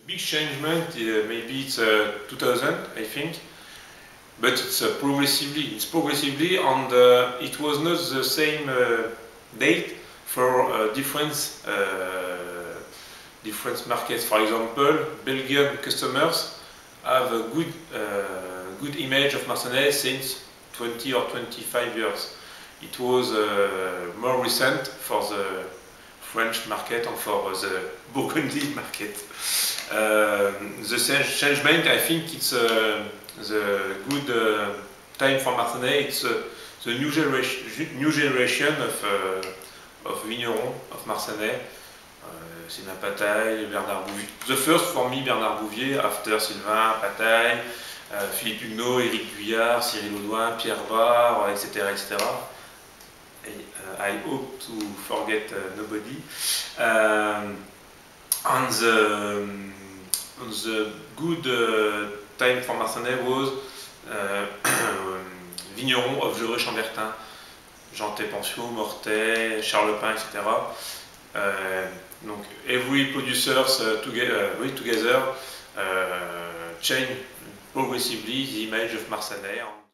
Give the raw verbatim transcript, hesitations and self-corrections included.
big changement, uh, maybe it's uh, two thousand, I think, but it's uh, progressively, it's progressively, and uh, it was not the same uh, date for uh, different, uh, different markets. For example, Belgian customers have a good, uh, good image of Marsanais since twenty or twenty-five years. It was uh, more recent for the French market and for the Burgundy market. Uh, the changement, I think it's uh, the good uh, time for Marsanais. It's uh, the new generation, new generation of, uh, of vignerons, of Marsanais. Uh, Sylvain Pataille, Bernard Bouvier. The first for me, Bernard Bouvier, after Sylvain Pataille, uh, Philippe Huguenot, Éric Guyard, Cyril Audouin, Pierre Barre, et cetera et cetera. Uh, I hope to forget uh, nobody. Um, and the, um, the good uh, time for Marsanais was uh, vignerons of Gevrey-Chambertin, Jean Tépencio, Mortet, Charlepin, et cetera. Uh, donc every producers uh, together, uh, together uh, change progressively the image of Marsanais.